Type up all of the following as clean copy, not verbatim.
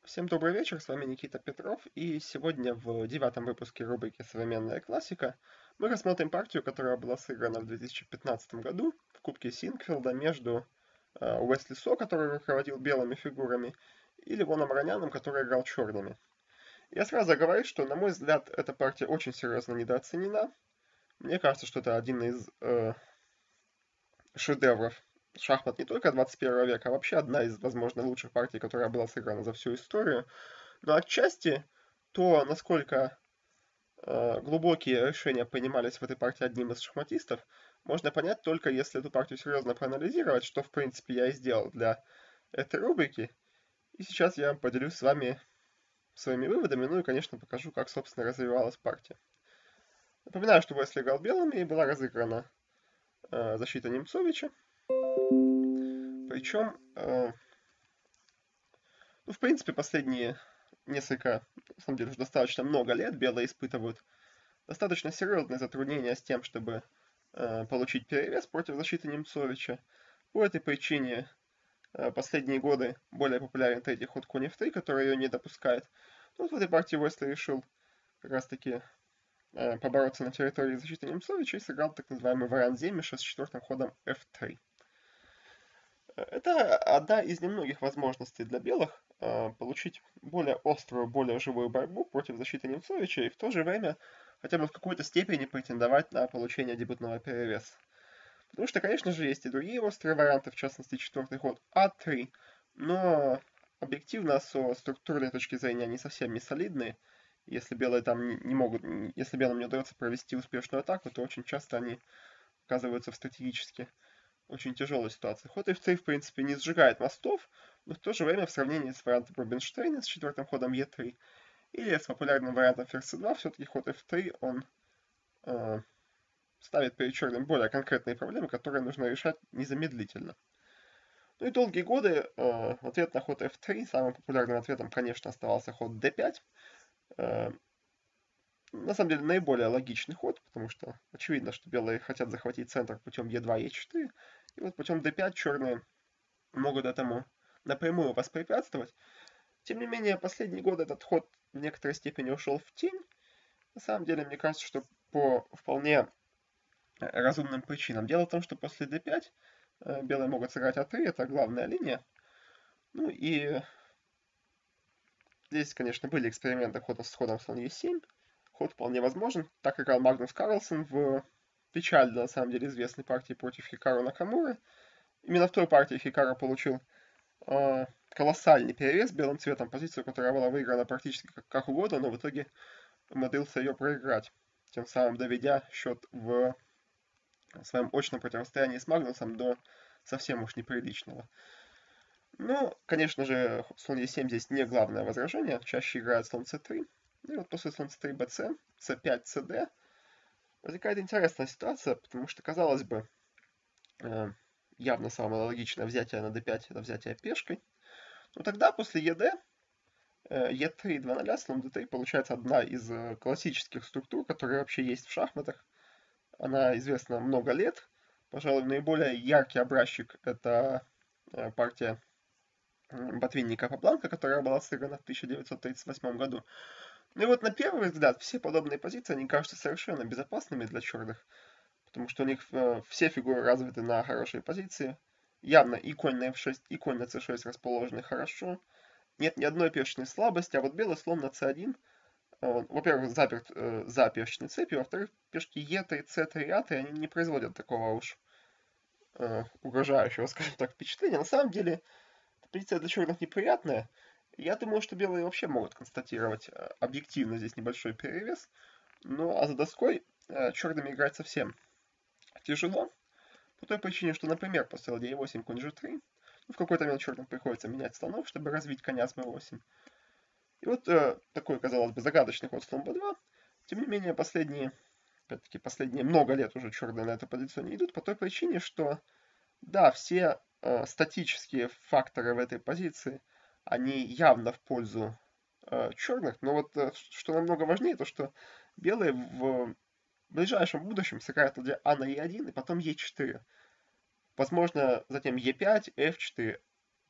Всем добрый вечер, с вами Никита Петров, и сегодня в девятом выпуске рубрики «Современная классика» мы рассмотрим партию, которая была сыграна в 2015 году в Кубке Синкфилда между Уэсли Со, который руководил белыми фигурами, и Левоном Раняном, который играл черными. Я сразу говорю, что, на мой взгляд, эта партия очень серьезно недооценена. Мне кажется, что это один из шедевров шахмат не только 21 века, а вообще одна из, возможно, лучших партий, которая была сыграна за всю историю. Но отчасти то, насколько глубокие решения принимались в этой партии одним из шахматистов, можно понять только если эту партию серьезно проанализировать, что, в принципе, я и сделал для этой рубрики. И сейчас я поделюсь с вами своими выводами, ну и, конечно, покажу, как, собственно, развивалась партия. Напоминаю, что Уэсли играл белыми и была разыграна защита Немцовича. Причем, ну, в принципе, последние несколько, на самом деле, уже достаточно много лет белые испытывают достаточно серьезные затруднения с тем, чтобы получить перевес против защиты Немцовича. По этой причине последние годы более популярен третий ход конь f3, который ее не допускает. Но вот в этой партии Уэсли решил как раз таки побороться на территории защиты Немцовича и сыграл так называемый вариант Земиша с четвертым ходом f3. Это одна из немногих возможностей для белых получить более острую, более живую борьбу против защиты Немцовича и в то же время хотя бы в какой-то степени претендовать на получение дебютного перевеса. Потому что, конечно же, есть и другие острые варианты, в частности, четвертый ход А3, но объективно, со структурной точки зрения, они совсем не солидные. Если белые там не могут, если белым не удается провести успешную атаку, то очень часто они оказываются в стратегически очень тяжелой ситуации. Ход f3, в принципе, не сжигает мостов, но в то же время в сравнении с вариантом Рубинштейна с четвертым ходом e3 или с популярным вариантом ферзь c2, все-таки ход f3, он э, ставит перед черным более конкретные проблемы, которые нужно решать незамедлительно. Ну и долгие годы ответ на ход f3, самым популярным ответом, конечно, оставался ход d5. Э, на самом деле наиболее логичный ход, потому что очевидно, что белые хотят захватить центр путем e2, e4, и вот путем d5 черные могут этому напрямую воспрепятствовать. Тем не менее, последние годы этот ход в некоторой степени ушел в тень. На самом деле, мне кажется, что по вполне разумным причинам. Дело в том, что после d5 белые могут сыграть a3, это главная линия. Ну и здесь, конечно, были эксперименты с ходом слон e7. Ход вполне возможен. Так играл Магнус Карлсон в печально, на самом деле, известной партии против Хикару Накамуры. Именно в той партии Хикару получил колоссальный перевес белым цветом, позицию, которая была выиграна практически как угодно, но в итоге умудрился ее проиграть, тем самым доведя счет в своем очном противостоянии с Магнусом до совсем уж неприличного. Ну, конечно же, слон e7 здесь не главное возражение, чаще играет слон c3. И вот после слон c3 bc, c5 cd возникает интересная ситуация, потому что, казалось бы, явно самое логичное взятие на d5 это взятие пешкой. Но тогда после ед e3 2-0, слон d3 получается одна из классических структур, которые вообще есть в шахматах. Она известна много лет. Пожалуй, наиболее яркий образчик это партия Ботвинника Капабланка, которая была сыграна в 1938 году. Ну и вот на первый взгляд все подобные позиции, они кажутся совершенно безопасными для черных, потому что у них все фигуры развиты на хорошей позиции. Явно и конь на f6, и конь на c6 расположены хорошо. Нет ни одной пешечной слабости, а вот белый слон на c1, во-первых, заперт за пешечной цепью, во-вторых, пешки e3, c3, a3, они не производят такого уж угрожающего, скажем так, впечатления. На самом деле, позиция для черных неприятная. Я думаю, что белые вообще могут констатировать объективно здесь небольшой перевес. Ну а за доской черными играть совсем тяжело. По той причине, что, например, после ладья e8, конь g3, ну, в какой-то момент черным приходится менять слонов, чтобы развить коня с m8. И вот такой, казалось бы, загадочный ход слон b2. Тем не менее, опять-таки, последние много лет уже черные на эту позицию не идут, по той причине, что, да, все статические факторы в этой позиции, они явно в пользу черных, но вот что намного важнее, то что белые в ближайшем будущем сыграют ладья А на Е1 и потом Е4. Возможно, затем Е5, F4,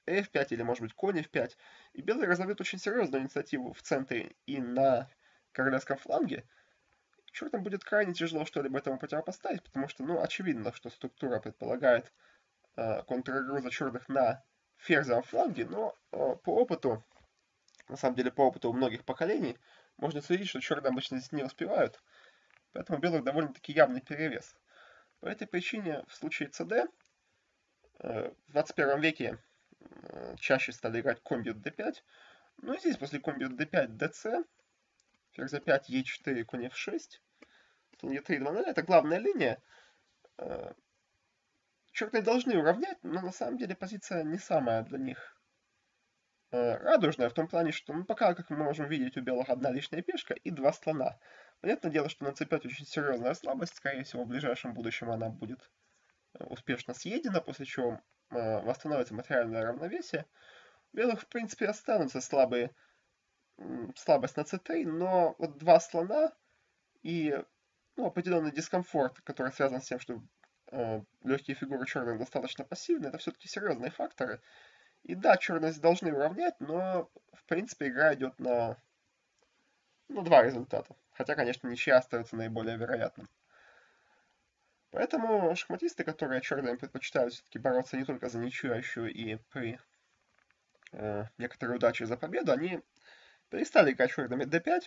f5 или, может быть, конь f5. И белые разовьют очень серьезную инициативу в центре и на королевском фланге. Черным будет крайне тяжело что-либо этому противопоставить, потому что, ну, очевидно, что структура предполагает контр-игру за черных на ферзевом фланге, но по опыту, на самом деле по опыту у многих поколений, можно судить, что черные обычно здесь не успевают, поэтому у белых довольно-таки явный перевес. По этой причине в случае cd в 21 веке чаще стали играть конь бьет d5, ну и здесь после конь бьет d5, dc, ферзь a5, e4, конь f6, слон e3, 2-0, это главная линия. Черные должны уравнять, но на самом деле позиция не самая для них радужная, в том плане, что ну, пока, как мы можем видеть, у белых одна лишняя пешка и два слона. Понятное дело, что на c5 очень серьезная слабость, скорее всего, в ближайшем будущем она будет успешно съедена, после чего восстановится материальное равновесие. У белых, в принципе, останутся слабость на c3, но вот два слона и ну, определенный дискомфорт, который связан с тем, что легкие фигуры черных достаточно пассивны, это все-таки серьезные факторы. И да, черные должны уравнять, но в принципе игра идет на два результата. Хотя, конечно, ничья остается наиболее вероятным. Поэтому шахматисты, которые черным предпочитают все-таки бороться не только за ничью, а еще и при некоторой удаче за победу, они перестали играть черными d5.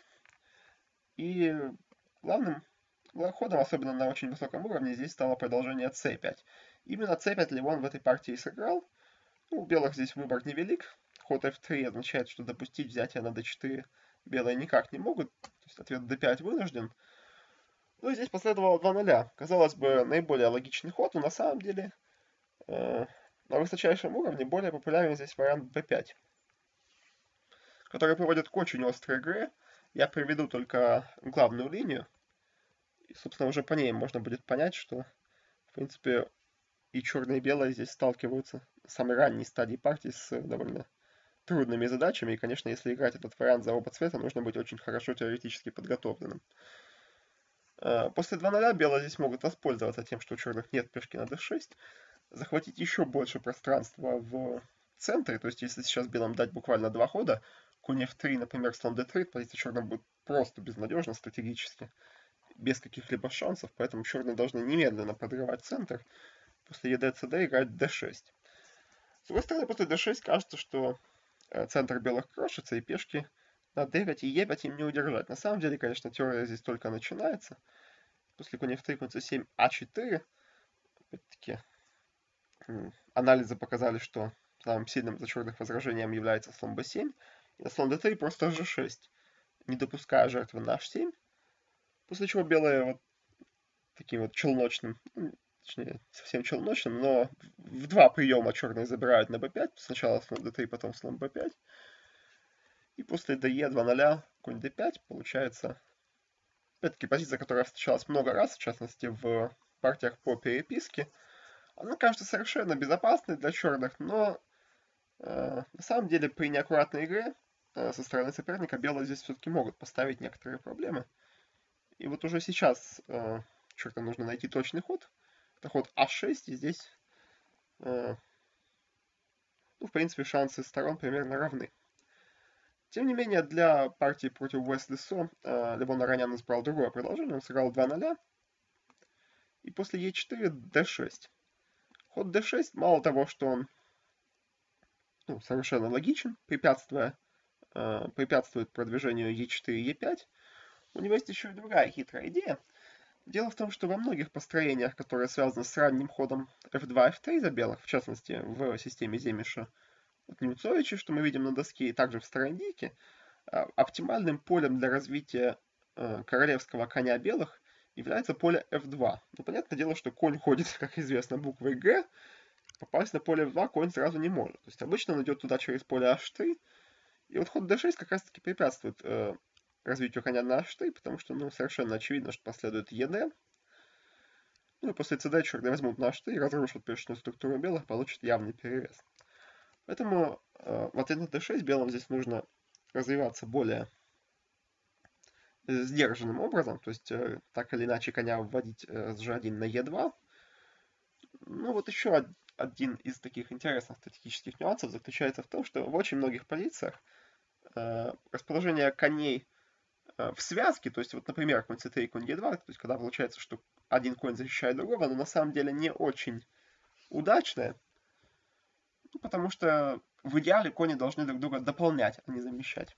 И главным ходом, особенно на очень высоком уровне, здесь стало продолжение c5. Именно c5 Левон в этой партии сыграл. Ну, у белых здесь выбор невелик. Ход f3 означает, что допустить взятие на d4 белые никак не могут. То есть ответ d5 вынужден. Ну и здесь последовало 2-0. Казалось бы, наиболее логичный ход, но на самом деле на высочайшем уровне более популярен здесь вариант b5, который приводит к очень острой игре. Я приведу только главную линию. И, собственно, уже по ней можно будет понять, что, в принципе, и черные и белые здесь сталкиваются в самой ранней стадии партии с довольно трудными задачами. И, конечно, если играть этот вариант за оба цвета, нужно быть очень хорошо теоретически подготовленным. После 2-0 белые здесь могут воспользоваться тем, что у черных нет пешки на d6, захватить еще больше пространства в центре. То есть, если сейчас белым дать буквально два хода, конь f3, например, слон d3, позиция черных будет просто безнадежна стратегически, без каких-либо шансов, поэтому черные должны немедленно подрывать центр. После ед cd играть d6. С другой стороны, после d6 кажется, что центр белых крошится, и пешки на d5 и e5 им не удержать. На самом деле, конечно, теория здесь только начинается. После конь f3, конь c7, a4. Опять-таки, анализы показали, что самым сильным за черных возражением является слон b7. И на слон d3 просто g6, не допуская жертвы на h7. После чего белые вот таким вот челночным, точнее, совсем челночным, но в два приема черные забирают на b5. Сначала слон d3, потом слон b5. И после de 2-0, конь d5 получается, опять-таки, позиция, которая встречалась много раз, в частности, в партиях по переписке. Она кажется совершенно безопасной для черных, но на самом деле при неаккуратной игре со стороны соперника белые здесь все-таки могут поставить некоторые проблемы. И вот уже сейчас черным нужно найти точный ход. Это ход а6, и здесь, ну, в принципе, шансы сторон примерно равны. Тем не менее, для партии против Уэсли Со Левон Аронян избрал другое продолжение. Он сыграл 2-0. И после Е4 d6. Ход d6, мало того, что он совершенно логичен, препятствует продвижению Е4 и Е5, у него есть еще и другая хитрая идея. Дело в том, что во многих построениях, которые связаны с ранним ходом f2, f3 за белых, в частности, в системе Земиша от Немцовича, что мы видим на доске, и также в Старандике, оптимальным полем для развития королевского коня белых является поле f2. Но понятное дело, что конь ходит, как известно, буквой G, попасть на поле f2 конь сразу не может. То есть обычно он идет туда через поле h3, и вот ход d6 как раз таки препятствует развитию коня на h3, потому что совершенно очевидно, что последует ед. Ну и после cd черные возьмут на h3, разрушат пешечную структуру белых, получат явный перевес. Поэтому в ответ на d6 белым здесь нужно развиваться более сдержанным образом, то есть так или иначе коня вводить с g1 на e2. Ну вот еще один из таких интересных стратегических нюансов заключается в том, что в очень многих позициях расположение коней в связке, то есть вот, например, конь c3 и конь e2, то есть когда получается, что один конь защищает другого, но на самом деле не очень удачное, потому что в идеале кони должны друг друга дополнять, а не замещать.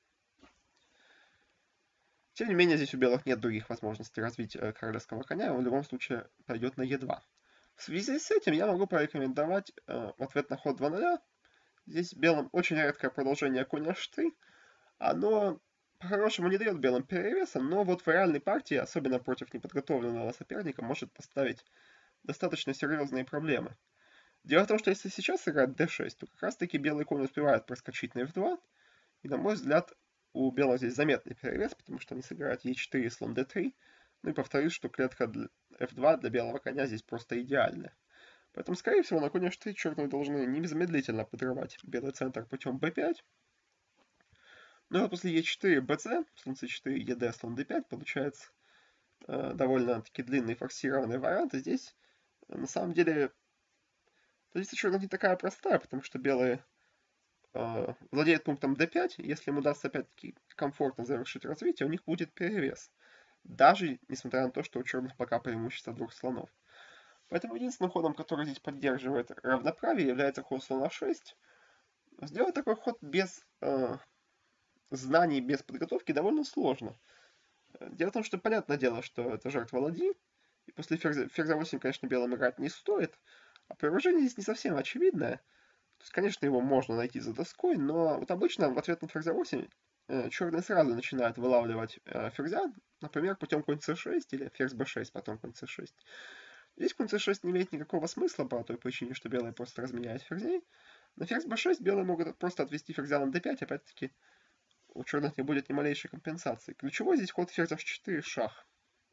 Тем не менее, здесь у белых нет других возможностей развить королевского коня, он в любом случае пойдет на e2. В связи с этим я могу порекомендовать в ответ на ход 2-0. Здесь белым очень редкое продолжение коня h3. Оно по-хорошему не дает белым перевеса, но вот в реальной партии, особенно против неподготовленного соперника, может поставить достаточно серьезные проблемы. Дело в том, что если сейчас играть d6, то как раз таки белый конь успевает проскочить на f2, и на мой взгляд у белых здесь заметный перевес, потому что они сыграют e4 и слон d3. Ну и повторюсь, что клетка f2 для белого коня здесь просто идеальная. Поэтому, скорее всего, на коне h3 черные должны незамедлительно подрывать белый центр путем b5. Ну и вот после e4, bc, слон c4, ед, слон d5 получается довольно-таки длинный форсированный вариант. И здесь, на самом деле, позиция черных не такая простая, потому что белые владеют пунктом d5. Если им удастся опять-таки комфортно завершить развитие, у них будет перевес. Даже несмотря на то, что у черных пока преимущество двух слонов. Поэтому единственным ходом, который здесь поддерживает равноправие, является ход слона 6. Сделать такой ход без знаний, без подготовки довольно сложно. Дело в том, что понятное дело, что это жертва ладьи, и после ферзя 8, конечно, белым играть не стоит, а поражение здесь не совсем очевидное. То есть, конечно, его можно найти за доской, но вот обычно в ответ на ферзя 8 черные сразу начинают вылавливать ферзя, например, путем конь c6 или ферзь b6, потом конь c6. Здесь конь c6 не имеет никакого смысла по той причине, что белые просто разменяют ферзей. На ферзь b6 белые могут просто отвести ферзя на d5, опять-таки у черных не будет ни малейшей компенсации. Ключевой здесь ход ферзь h4 шах.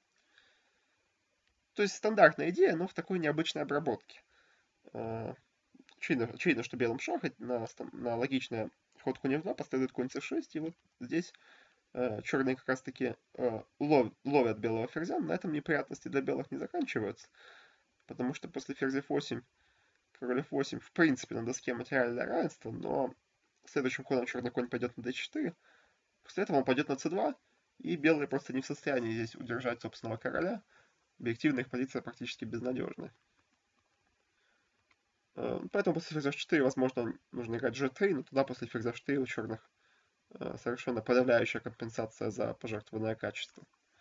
То есть стандартная идея, но в такой необычной обработке. Очевидно, что белым шах на логичный ход конь f2 последует конь c6, и вот здесь черные как раз таки ловят белого ферзя. На этом неприятности для белых не заканчиваются, потому что после ферзь f8, король f8 в принципе на доске материальное равенство, но следующим ходом черный конь пойдет на d4, после этого он пойдет на c2, и белые просто не в состоянии здесь удержать собственного короля. Объективно их позиция практически безнадежная. Поэтому после ферзя h4, возможно, нужно играть g3, но туда после ферзя h4 у черных совершенно подавляющая компенсация за пожертвованное качество.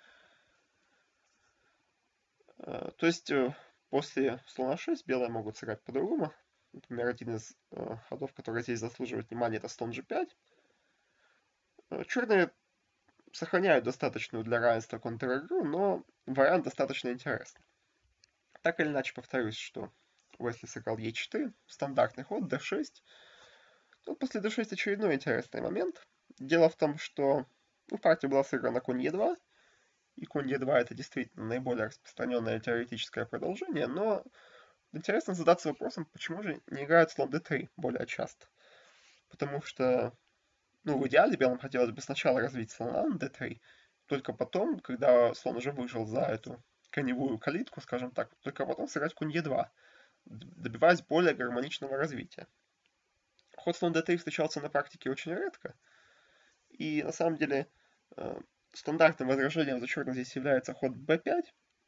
То есть после слона 6 белые могут сыграть по-другому. Например, один из ходов, который здесь заслуживает внимания, это слон g5. Черные сохраняют достаточную для равенства контр-игру, но вариант достаточно интересный. Так или иначе, повторюсь, что Уэсли сыграл e4, стандартный ход, d6. Тут после d6 очередной интересный момент. Дело в том, что в партии была сыграна конь e2, и конь e2 это действительно наиболее распространенное теоретическое продолжение, но интересно задаться вопросом, почему же не играют слон d3 более часто. Потому что, в идеале белым хотелось бы сначала развить слона на d3, только потом, когда слон уже вышел за эту коневую калитку, скажем так, только потом сыграть конь e2, добиваясь более гармоничного развития. Ход слон d3 встречался на практике очень редко, и на самом деле стандартным возражением за черных здесь является ход b5,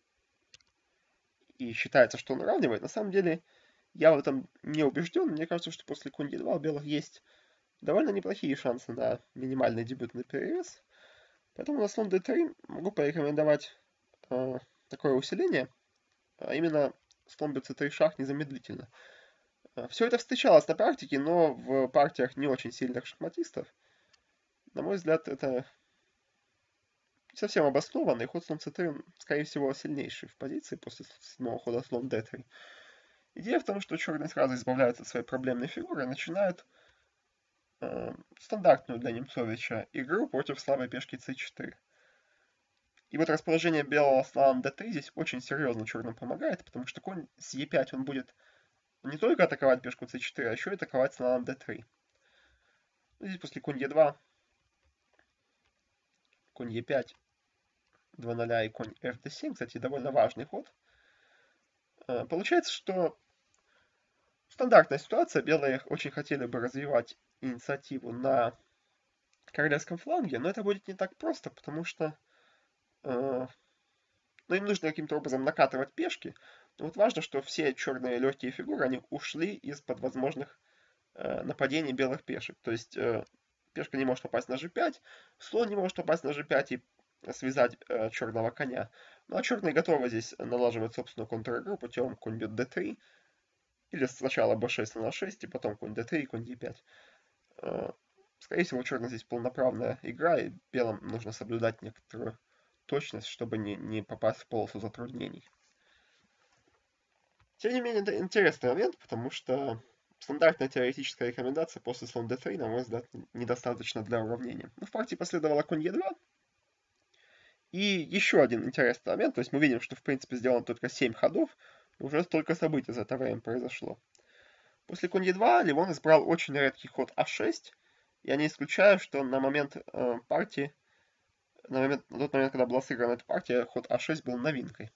и считается, что он уравнивает. На самом деле я в этом не убежден. Мне кажется, что после конь e2 у белых есть довольно неплохие шансы на минимальный дебютный перевес. Поэтому на слон d3 могу порекомендовать такое усиление, а именно слон bc3 шах незамедлительно. Все это встречалось на практике, но в партиях не очень сильных шахматистов. На мой взгляд, это совсем обоснованно, и ход слон c3, скорее всего, сильнейший в позиции после седьмого хода слон d3. Идея в том, что черные сразу избавляются от своей проблемной фигуры и начинают стандартную для Немцовича игру против слабой пешки c4. И вот расположение белого слона на d3 здесь очень серьезно черным помогает, потому что конь с e5 он будет не только атаковать пешку c4, а еще и атаковать слона на d3. Здесь после конь e2, конь e5, 2-0 и конь fd7, кстати, довольно важный ход. Получается, что Стандартная ситуация. Белые очень хотели бы развивать инициативу на королевском фланге, но это будет не так просто, потому что ну, им нужно каким-то образом накатывать пешки. Но вот важно, что все черные легкие фигуры, они ушли из-под возможных нападений белых пешек. То есть пешка не может попасть на g5, слон не может попасть на g5 и связать черного коня. Ну а черные готовы здесь налаживать собственную контр-игру путем конь бьет d3, или сначала b6 на a6, и потом конь d3 и конь d5. Скорее всего, у черных здесь полноправная игра, и белым нужно соблюдать некоторую точность, чтобы не попасть в полосу затруднений. Тем не менее, это интересный момент, потому что стандартная теоретическая рекомендация после слон d3, на мой взгляд, недостаточно для уравнения. Но в партии последовало конь e2. И еще один интересный момент, то есть мы видим, что в принципе сделано только 7 ходов, и уже столько событий за это время произошло. После конь e2 Левон избрал очень редкий ход a6, я не исключаю, что на момент партии, на тот момент, когда была сыграна эта партия, ход a6 был новинкой.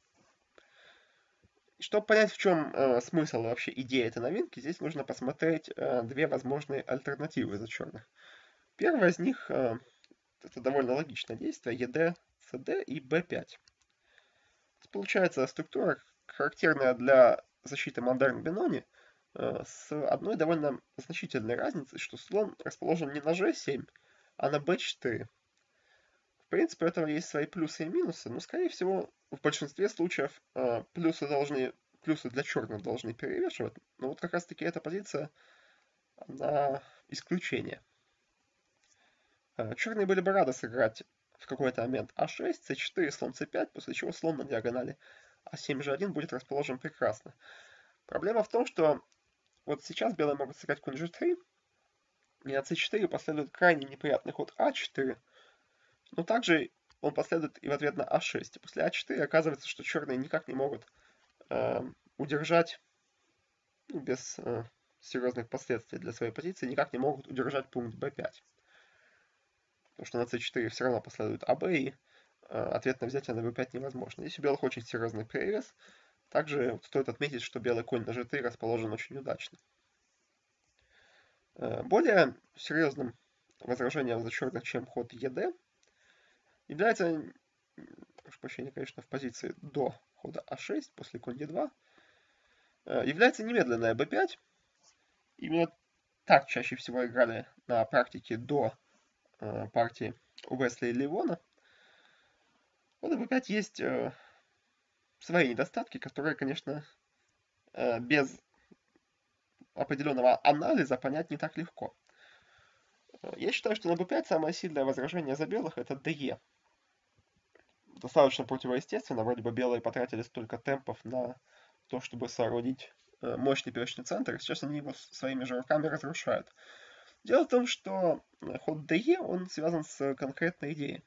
Чтобы понять, в чем смысл и вообще идея этой новинки, здесь нужно посмотреть две возможные альтернативы за черных. Первая из них это довольно логичное действие, ед, cd и b5. Получается структура, характерная для защиты модерн Бенони, с одной довольно значительной разницей, что слон расположен не на g7, а на b4. В принципе, у этого есть свои плюсы и минусы, но, скорее всего, в большинстве случаев плюсы для черных должны перевешивать. Но вот как раз-таки эта позиция, она исключение. Черные были бы рады сыграть в какой-то момент а6, c4, слон c5, после чего слон на диагонали а7, g1 будет расположен прекрасно. Проблема в том, что вот сейчас белые могут сыграть конь g3, и на c4 последует крайне неприятный ход а4, но также он последует и в ответ на а6. И после а4 оказывается, что черные никак не могут удержать, ну, без серьезных последствий для своей позиции, никак не могут удержать пункт b5. Потому что на c4 все равно последует АБ, и ответное взятие на b5 невозможно. Здесь у белых очень серьезный перевес. Также стоит отметить, что белый конь на g3 расположен очень удачно. Более серьезным возражением за черных, чем ход ед, является, прошу прощения, конечно, в позиции до хода а6 после конь e2, является немедленная b5. Именно так чаще всего играли на практике до партии Уэсли и Левона. Вот b5 есть свои недостатки, которые, конечно, без определенного анализа понять не так легко. Я считаю, что на b5 самое сильное возражение за белых это de. Достаточно противоестественно, вроде бы белые потратили столько темпов на то, чтобы соорудить мощный пешечный центр, и сейчас они его своими же руками разрушают. Дело в том, что ход de, он связан с конкретной идеей.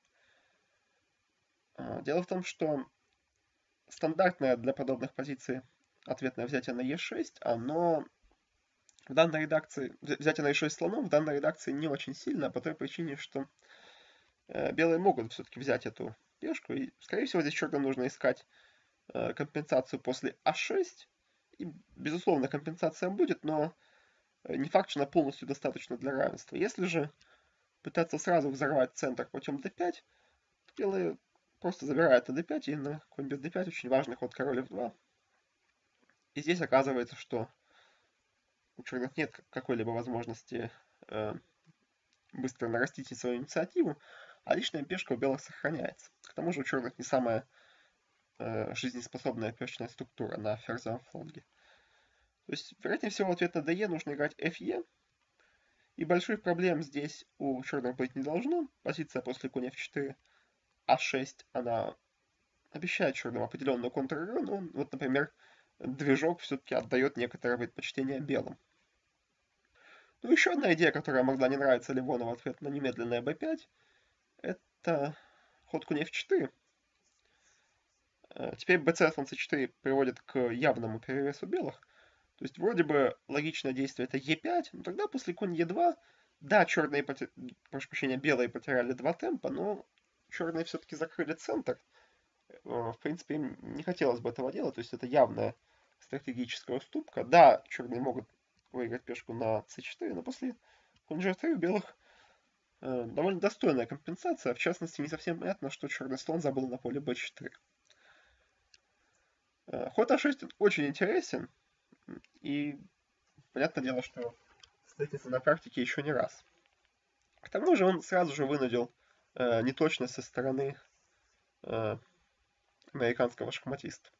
Дело в том, что стандартное для подобных позиций ответное взятие на e6, оно в данной редакции, взятие на e6 слоном в данной редакции не очень сильно, по той причине, что белые могут все-таки взять эту пешку, и, скорее всего, здесь черным нужно искать компенсацию после а6, и, безусловно, компенсация будет, но не факт, что она полностью достаточно для равенства. Если же пытаться сразу взорвать центр путем d5, то белые просто забирают на d5, и на конь бьет d5 очень важный ход король f2. И здесь оказывается, что у черных нет какой-либо возможности быстро нарастить свою инициативу, а лишняя пешка у белых сохраняется. К тому же у черных не самая жизнеспособная пешечная структура на ферзевом фланге. То есть, вероятнее всего, ответ на DE нужно играть FE. И больших проблем здесь у черных быть не должно. Позиция после конь f4, а6, она обещает черным определенную контр-игру, но, вот, например, движок все-таки отдает некоторое предпочтение белым. Ну, еще одна идея, которая могла не нравиться Левону в ответ на немедленное b5, это ход конь f4. Теперь bc слон c4 приводит к явному перевесу белых. То есть вроде бы логичное действие это e5, но тогда после конь e2, да, черные, прошу прощения, белые потеряли два темпа, но черные все-таки закрыли центр. В принципе, им не хотелось бы этого делать, то есть это явное стратегическая уступка. Да, черные могут выиграть пешку на c4, но после конь g3 у белых довольно достойная компенсация. В частности, не совсем понятно, что черный слон забыл на поле b4. Ход а6 очень интересен, и понятное дело, что встретится на практике еще не раз. К тому же он сразу же вынудил неточность со стороны американского шахматиста.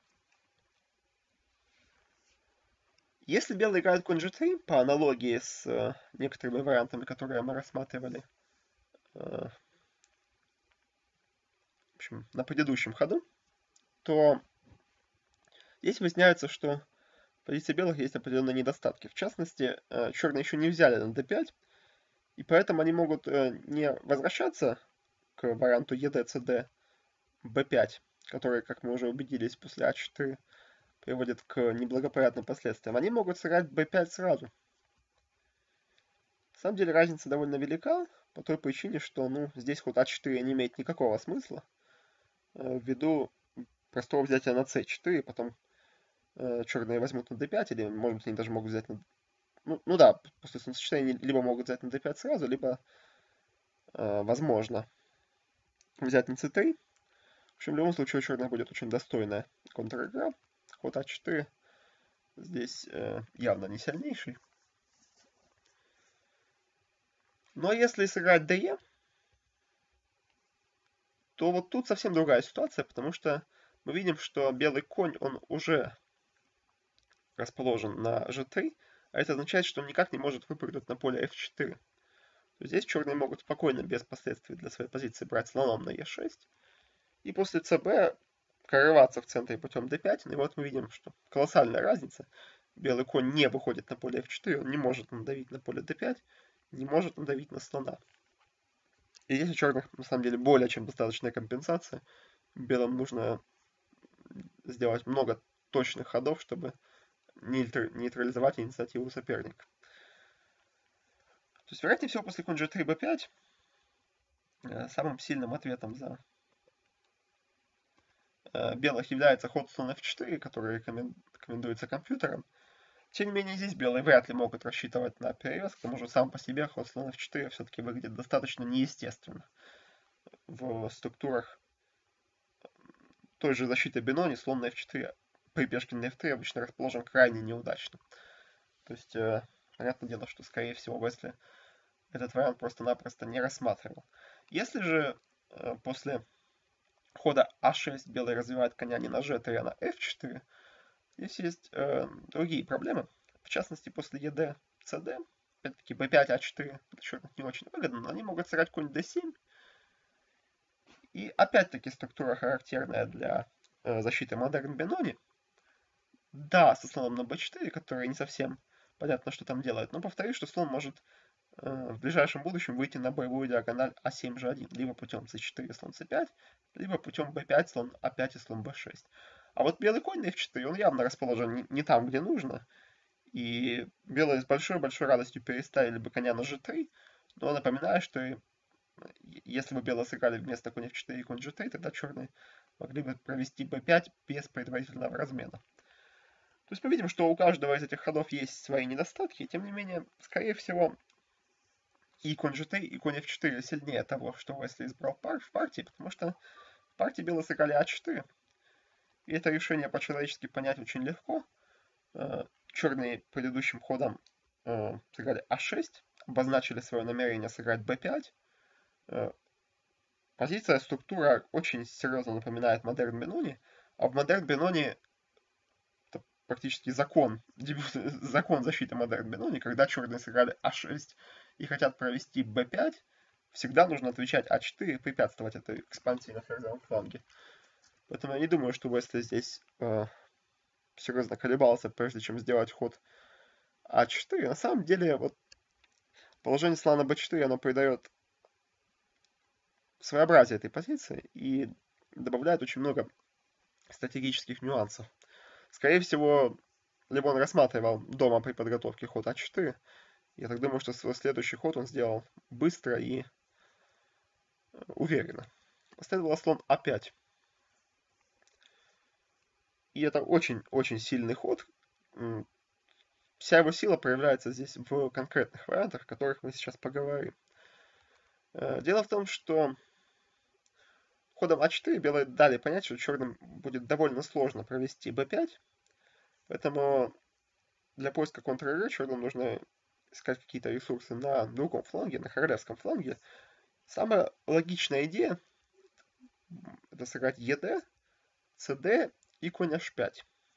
Если белый играет конь g3, по аналогии с некоторыми вариантами, которые мы рассматривали в общем, на предыдущем ходу, то здесь выясняется, что в позиции белых есть определенные недостатки. В частности, черные еще не взяли на d5, и поэтому они могут не возвращаться к варианту ед, cd, b5, который, как мы уже убедились, после а4 приводит к неблагоприятным последствиям. Они могут сыграть b5 сразу. На самом деле разница довольно велика, по той причине, что здесь ход а4 не имеет никакого смысла, ввиду простого взятия на c4, потом черные возьмут на d5, или, может быть, они даже могут взять на... Ну да, после солнцесечения они либо могут взять на d5 сразу, либо, возможно, взять на c3. В общем, в любом случае у черных будет очень достойная контр-игра. Ход а4 здесь явно не сильнейший. Но если сыграть de, то вот тут совсем другая ситуация, потому что мы видим, что белый конь, он уже расположен на g3, а это означает, что он никак не может выпрыгнуть на поле f4. Здесь черные могут спокойно, без последствий для своей позиции, брать слоном на e6. И после cb прорываться в центре путем d5. И вот мы видим, что колоссальная разница. Белый конь не выходит на поле f4, он не может надавить на поле d5, не может надавить на слона. И здесь у черных, на самом деле, более чем достаточная компенсация. Белым нужно сделать много точных ходов, чтобы нейтрализовать инициативу соперника. То есть, вероятнее всего, после конь g3, b5 самым сильным ответом за белых является ход слон f4, который рекомендуется компьютером. Тем не менее, здесь белые вряд ли могут рассчитывать на перевес, к тому же сам по себе ход слон f4 все-таки выглядит достаточно неестественно. В структурах той же защиты Бенони слон на f4 при пешке на f3 обычно расположен крайне неудачно. То есть, понятное дело, что, скорее всего, Уэсли этот вариант просто-напросто не рассматривал. Если же после хода а6 белый развивает коня не на g3, а на f4, здесь есть другие проблемы. В частности, после ед, cd, опять-таки b5, a4, для черных не очень выгодно, но они могут сыграть конь d7. И опять-таки структура характерная для защиты модерн Бенони. Да, со слоном на b4, который не совсем понятно, что там делает, но повторюсь, что слон может в ближайшем будущем выйти на боевую диагональ а7, g1, либо путем c4, слон c5, либо путем b5, слон a5 и слон b6. А вот белый конь на f4, он явно расположен не там, где нужно, и белые с большой-большой радостью переставили бы коня на g3, но напоминаю, что если бы белые сыграли вместо конь f4 и конь g3, тогда черные могли бы провести b5 без предварительного размена. То есть мы видим, что у каждого из этих ходов есть свои недостатки, и тем не менее, скорее всего, и конь g3, и конь f4 сильнее того, что Уэсли избрал в партии, потому что в партии белые сыграли а4. И это решение по-человечески понять очень легко. Черные предыдущим ходом сыграли а6, обозначили свое намерение сыграть b5. Позиция, структура очень серьезно напоминает модерн Бенони, а в модерн Бенони это практически закон защиты модерн Бенони, когда черные сыграли а6 и хотят провести b5, всегда нужно отвечать а4 и препятствовать этой экспансии на ферзевом фланге. Поэтому я не думаю, что Уэсли здесь серьезно колебался, прежде чем сделать ход а4. На самом деле, вот положение слона b4, оно придает своеобразие этой позиции и добавляет очень много стратегических нюансов. Скорее всего, либо он рассматривал дома при подготовке ход а4. Я так думаю, что свой следующий ход он сделал быстро и уверенно. Последовало слон а5. И это очень-очень сильный ход. Вся его сила проявляется здесь в конкретных вариантах, о которых мы сейчас поговорим. Дело в том, что ходом А4 белые дали понять, что черным будет довольно сложно провести b5, поэтому для поиска контр-игры черным нужно искать какие-то ресурсы на другом фланге, на королевском фланге. Самая логичная идея — это сыграть ЕД, ЦД и конь H5.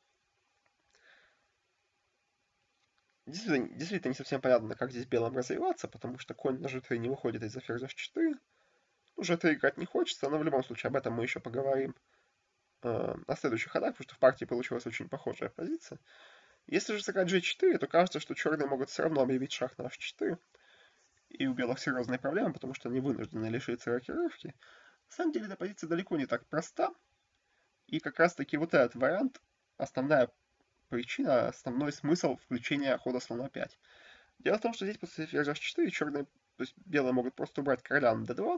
Действительно не совсем понятно, как здесь белым развиваться, потому что конь на G3 не выходит из-за ферзь H4. Ну, G3 играть не хочется, но в любом случае об этом мы еще поговорим на следующих ходах, потому что в партии получилась очень похожая позиция. Если же сыграть G4, то кажется, что черные могут все равно объявить шах на H4, и у белых серьезные проблемы, потому что они вынуждены лишиться рокировки. На самом деле эта позиция далеко не так проста, и как раз таки вот этот вариант — основная причина, основной смысл включения хода слона 5. Дело в том, что здесь после ферзь h4 черные, то есть белые могут просто убрать короля на d2.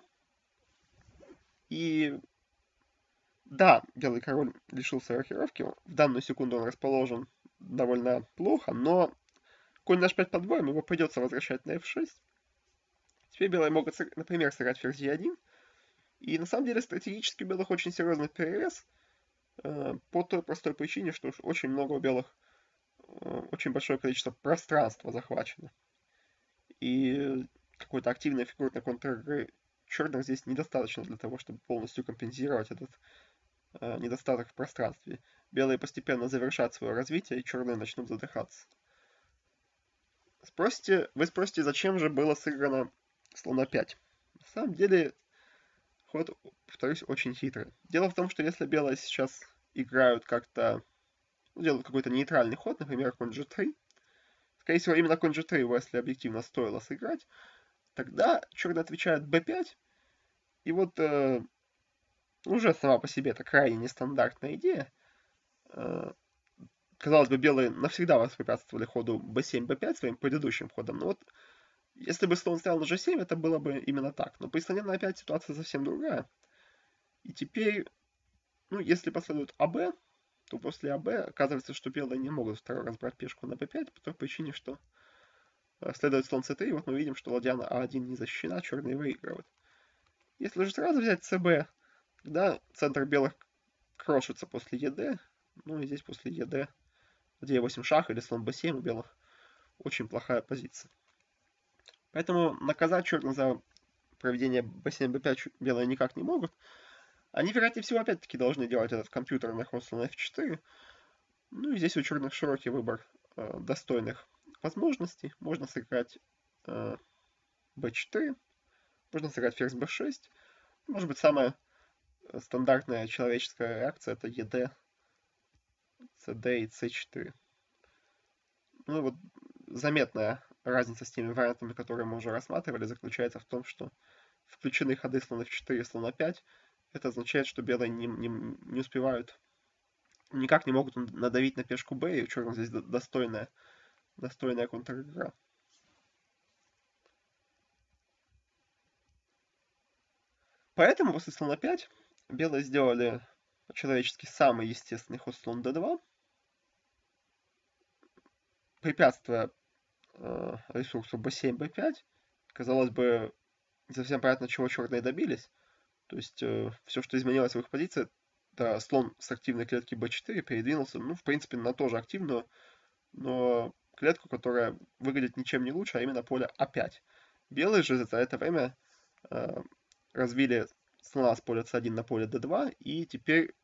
И да, белый король лишился рокировки. В данную секунду он расположен довольно плохо, но конь на h5 под боем, его придется возвращать на f6. Теперь белые могут, например, сыграть ферзь e1. И на самом деле стратегически у белых очень серьезный перевес по той простой причине, что уж очень много у белых, очень большое количество пространства захвачено. И какой-то активной фигурной контр-игры черных здесь недостаточно для того, чтобы полностью компенсировать этот недостаток в пространстве. Белые постепенно завершат свое развитие, и черные начнут задыхаться. Вы спросите, зачем же было сыграно слон 5? На самом деле, ход, повторюсь, очень хитрый. Дело в том, что если белые сейчас играют как-то, делают какой-то нейтральный ход, например, конь g3, скорее всего, именно конь g3 его, если объективно, стоило сыграть, тогда черный отвечает b5, и вот уже сама по себе это крайне нестандартная идея. Казалось бы, белые навсегда воспрепятствовали ходу b7, b5 своим предыдущим ходом. Но вот если бы слон стоял на g7, это было бы именно так. Но при слоне на a5 ситуация совсем другая. И теперь, ну, если последует АБ, то после АБ оказывается, что белые не могут второй раз брать пешку на b5 по той причине, что следует слон c3, и вот мы видим, что ладья на a1 не защищена, черные выигрывают. Если же сразу взять cb, тогда центр белых крошится после ед, ну и здесь после ед d8 шах или слон b7 у белых очень плохая позиция. Поэтому наказать черных за проведение b7, b5 белые никак не могут. Они, вероятнее всего, опять-таки должны делать этот компьютерный ход слона f4. Ну и здесь у черных широкий выбор достойных возможностей. Можно сыграть b4, можно сыграть ферзь b6. Может быть, самая стандартная человеческая реакция — это ед, cd и c4. Ну и вот заметная разница с теми вариантами, которые мы уже рассматривали, заключается в том, что включены ходы слон f4 и слон a5. Это означает, что белые не успевают, никак не могут надавить на пешку b, и у черных здесь достойная контр-игра. Поэтому после слона 5 белые сделали по-человечески самый естественный ход слон d2, препятствуя ресурсу b7, b5. Казалось бы, не совсем понятно, чего черные добились. То есть все, что изменилось в их позиции, это слон с активной клетки b4 передвинулся, ну, в принципе, на тоже активную, но клетку, которая выглядит ничем не лучше, а именно поле a5. Белые же за это время развили слона с поля c1 на поле d2, и теперь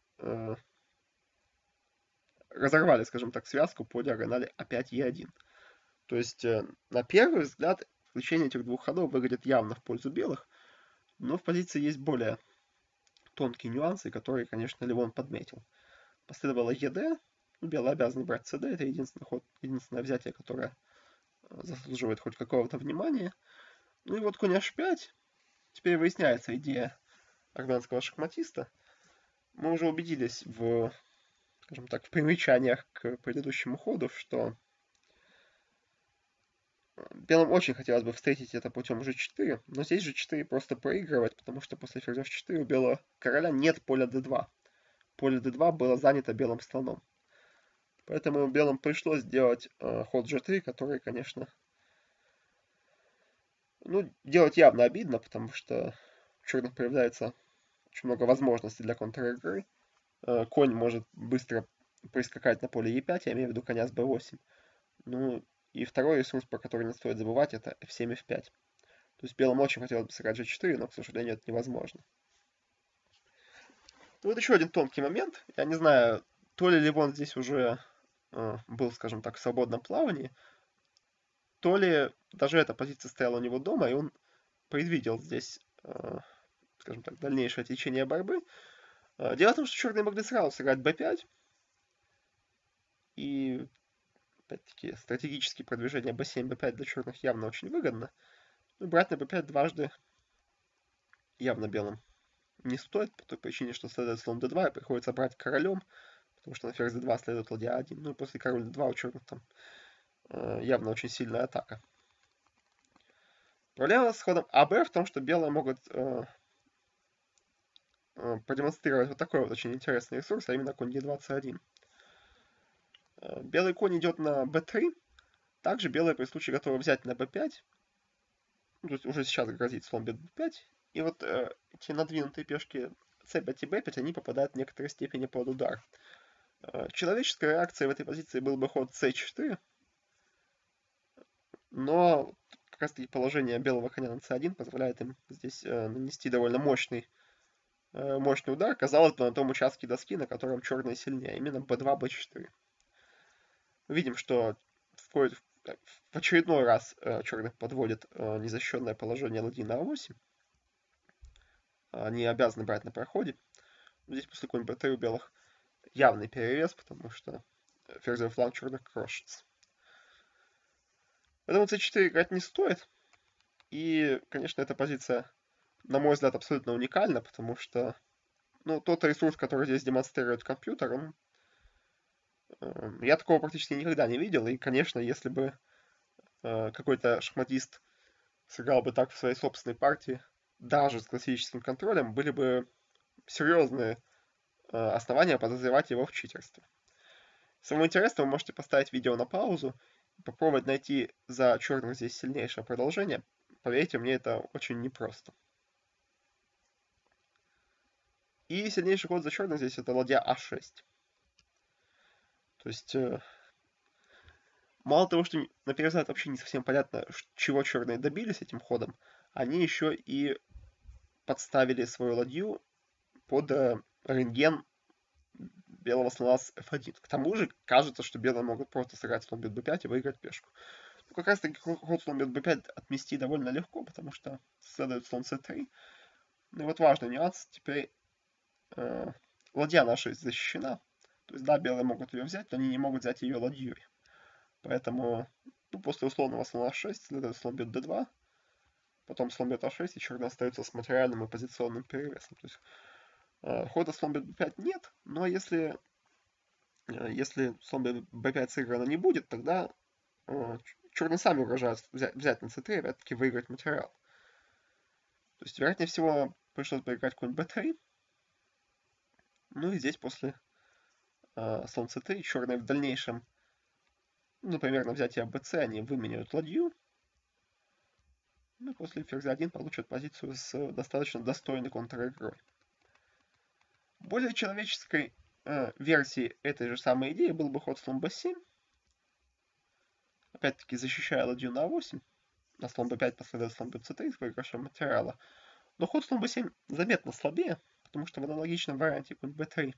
разорвали, скажем так, связку по диагонали a5, e1. То есть, на первый взгляд, включение этих двух ходов выглядит явно в пользу белых, но в позиции есть более тонкие нюансы, которые, конечно, Левон подметил. Последовало ЕД, ну, белые обязаны брать СД, это единственный ход, единственное взятие, которое заслуживает хоть какого-то внимания. Ну и вот конь H5, теперь выясняется идея армянского шахматиста. Мы уже убедились в, скажем так, в примечаниях к предыдущему ходу, что белым очень хотелось бы встретить это путем g4, но здесь g4 просто проигрывает, потому что после ферзя f4 у белого короля нет поля d2. поле d2 было занято белым слоном. Поэтому белым пришлось сделать ход g3, который, конечно, ну, делать явно обидно, потому что у черных появляется очень много возможностей для контр-игры. Конь может быстро прискакать на поле e5, я имею в виду коня с b8. Ну, и второй ресурс, про который не стоит забывать, это f7, f5. То есть белым очень хотелось бы сыграть g4, но, к сожалению, это невозможно. Ну, вот еще один тонкий момент. Я не знаю, то ли Левон здесь уже был, скажем так, в свободном плавании, то ли даже эта позиция стояла у него дома, и он предвидел здесь, скажем так, дальнейшее течение борьбы. Дело в том, что черные могли сразу сыграть b5, и, опять-таки, стратегические продвижения b7, b5 для черных явно очень выгодно. Ну, брать на b5 дважды явно белым не стоит, по той причине, что следует слон d2, и приходится брать королем, потому что на ферзь d2 следует ладья 1. Ну и после король d2 у черных там явно очень сильная атака. Проблема с ходом АБ в том, что белые могут продемонстрировать вот такой вот очень интересный ресурс, а именно конь e2 c1. Белый конь идет на b3. Также белые при случае готовы взять на b5. Ну, то есть уже сейчас грозит слон b5. И вот эти надвинутые пешки c5 и b5, они попадают в некоторой степени под удар. Человеческая реакция в этой позиции был бы ход c4. Но как раз таки положение белого коня на c1 позволяет им здесь нанести довольно мощный удар, казалось бы, на том участке доски, на котором черные сильнее, именно b2, b4. Мы видим, что в очередной раз черных подводит незащищенное положение ладьи на a8. Они обязаны брать на проходе. Здесь после конь b3 у белых явный перевес, потому что ферзевый фланг черных крошится. Поэтому c4 играть не стоит. И, конечно, эта позиция, на мой взгляд, абсолютно уникальна, потому что ну, тот ресурс, который здесь демонстрирует компьютер, он, я такого практически никогда не видел. И, конечно, если бы какой-то шахматист сыграл бы так в своей собственной партии, даже с классическим контролем, были бы серьезные основания подозревать его в читерстве. Самое интересное, вы можете поставить видео на паузу и попробовать найти за черных здесь сильнейшее продолжение. Поверьте мне, это очень непросто. И сильнейший ход за черных здесь это ладья а6. То есть, мало того, что на первый взгляд вообще не совсем понятно, чего черные добились этим ходом, они еще и подставили свою ладью под рентген белого слона с f1. К тому же кажется, что белые могут просто сыграть слон бьет b5 и выиграть пешку. Но как раз таки ход слон бьет b5 отмести довольно легко, потому что следует слон c3. Ну и вот важный нюанс. Теперь ладья на 6 защищена. То есть, да, белые могут ее взять, но они не могут взять ее ладьей. Поэтому ну, после условного слона 6 следует слон бьет d2, потом слон бьет а6, и черные остаются с материальным и позиционным перевесом. То есть хода слон бьет b5 нет, но если слон бьет b5 сыграно не будет, тогда черные сами угрожают взять на c3 и опять-таки выиграть материал. То есть, вероятнее всего, пришлось бы играть конь b3. Ну и здесь после слон c3 черные в дальнейшем, ну, например, на взятие bc они выменяют ладью. Ну и после ферзя 1 получат позицию с достаточно достойной контр-игрой. Более человеческой версией этой же самой идеи был бы ход слон b7. Опять-таки защищая ладью на a8. На слон b5 последует слон bc3 с выигрышем материала. Но ход слон b7 заметно слабее, потому что в аналогичном варианте конь b3,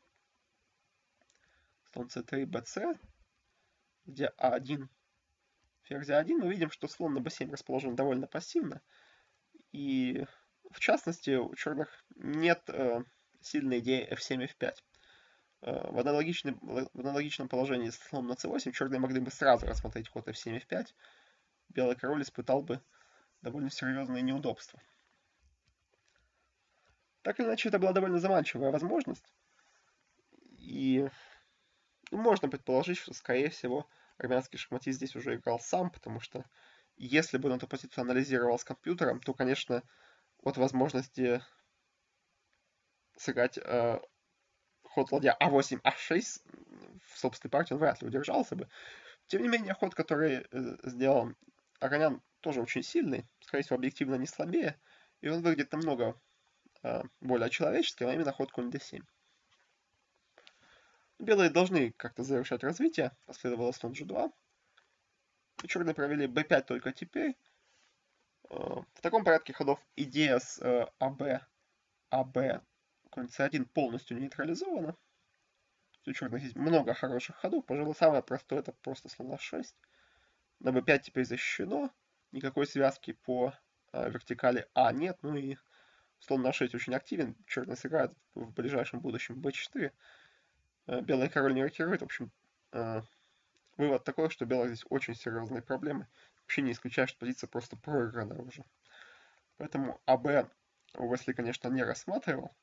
слон c3, bc, где a1, ферзь a1, мы видим, что слон на b7 расположен довольно пассивно. И в частности у черных нет сильной идеи f7, f5. В аналогичном положении с слоном на c8 черные могли бы сразу рассмотреть ход f7, f5. Белый король испытал бы довольно серьезные неудобства. Так или иначе, это была довольно заманчивая возможность. И можно предположить, что, скорее всего, армянский шахматист здесь уже играл сам, потому что если бы он эту позицию анализировал с компьютером, то, конечно, от возможности сыграть ход ладья А8, А6 в собственной партии он вряд ли удержался бы. Тем не менее, ход, который сделал Аганян, тоже очень сильный, скорее всего, объективно не слабее, и он выглядит намного более человеческим, а именно ход конь d7. Белые должны как-то завершать развитие, последовало слон g2. И черные провели b5 только теперь. В таком порядке ходов идея с АБ, конь c1 полностью нейтрализована. У черных есть много хороших ходов. Пожалуй, самое простое это просто слон h6. На b5 теперь защищено. Никакой связки по вертикали А нет. Ну и слон на 6 очень активен. Черные сыграют в ближайшем будущем b4. Белый король не рокирует. В общем, вывод такой, что белых здесь очень серьезные проблемы. Вообще не исключаю, что позиция просто проиграна уже. Поэтому АБ Уэсли, конечно, не рассматривал.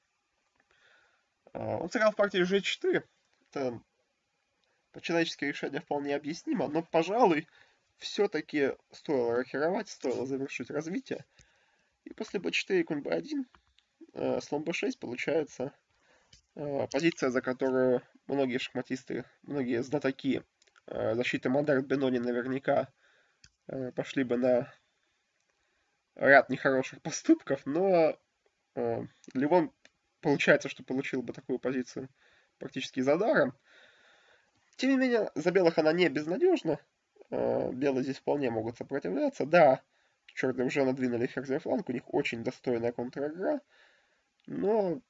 Он сыграл в партии G4. Это по-человечески решение вполне объяснимо, но, пожалуй, все-таки стоило рокировать, стоило завершить развитие. И после b4 конь b1, слон b6 получается позиция, за которую многие шахматисты, многие знатоки защиты Модерн Бенони наверняка пошли бы на ряд нехороших поступков, но Левон получается, что получил бы такую позицию практически за даром. Тем не менее, за белых она не безнадежна. Белые здесь вполне могут сопротивляться. Да, черные уже надвинули ферзь фланг, у них очень достойная контр-игра, но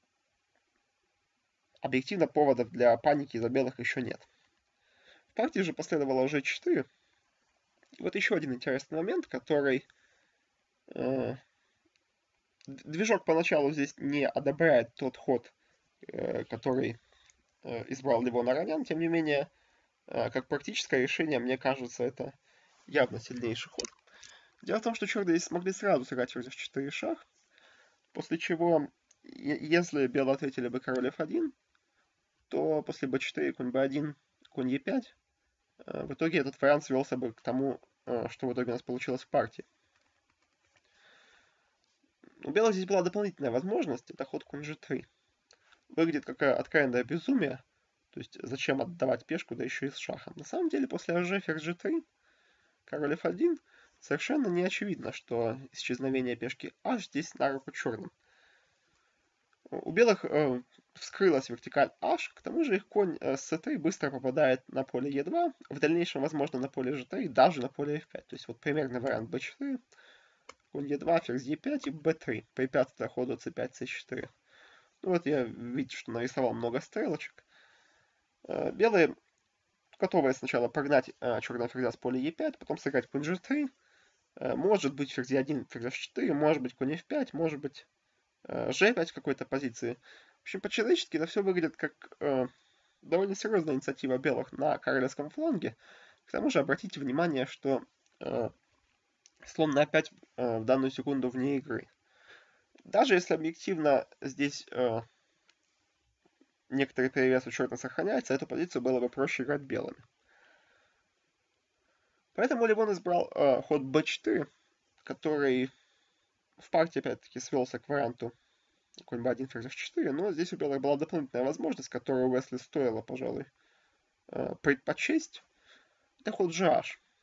объективно поводов для паники за белых еще нет. В партии же последовало уже 4. И вот еще один интересный момент, который движок поначалу здесь не одобряет тот ход, который избрал Левон Аганян. Тем не менее, как практическое решение, мне кажется, это явно сильнейший ход. Дело в том, что черные здесь смогли сразу сыграть ферзь f4 шах, после чего, если белые ответили бы король f1, то после b4, конь b1, конь e5, в итоге этот вариант свелся бы к тому, что в итоге у нас получилось в партии. У белых здесь была дополнительная возможность, это ход конь g3. Выглядит как откровенное безумие, то есть зачем отдавать пешку, да еще и с шахом. На самом деле, после hg ферзь g3, король f1, совершенно не очевидно, что исчезновение пешки h здесь на руку черным. У белых вскрылась вертикаль h, к тому же их конь с c3 быстро попадает на поле e2, в дальнейшем, возможно, на поле g3, даже на поле f5. То есть вот примерный вариант b4, конь e2, ферзь e5 и b3, препятствуя ходу c5, c4. Ну вот я, видите, что нарисовал много стрелочек. Белые готовы сначала прогнать черного ферзя с поля e5, потом сыграть конь g3. Может быть ферзь e1, ферзь h4, может быть конь f5, может быть g5 в какой-то позиции. В общем, по-человечески это все выглядит как довольно серьезная инициатива белых на королевском фланге. К тому же обратите внимание, что слон на 5 в данную секунду вне игры. Даже если объективно здесь некоторый перевес у черных сохраняется, эту позицию было бы проще играть белыми. Поэтому Левон избрал ход b4, который в партии опять-таки свелся к варианту конь b1, ферзь h4, но здесь у белых была дополнительная возможность, которую Уэсли стоило, пожалуй, предпочесть. Это ход gh.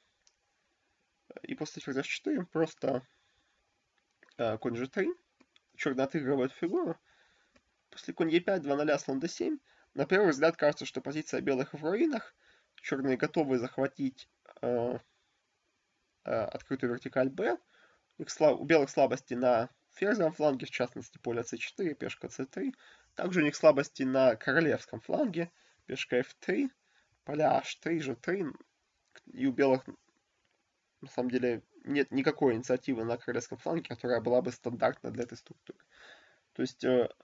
И после ферзь h4 просто конь g3, черный отыгрывает фигуру. После конь e5, 2-0, слон d7. На первый взгляд кажется, что позиция белых в руинах. Черные готовы захватить открытую вертикаль b. У белых слабости на ферзевом фланге, в частности, поле c4, пешка c3. Также у них слабости на королевском фланге, пешка f3, поля h3, g3. И у белых, на самом деле, нет никакой инициативы на королевском фланге, которая была бы стандартна для этой структуры. То есть,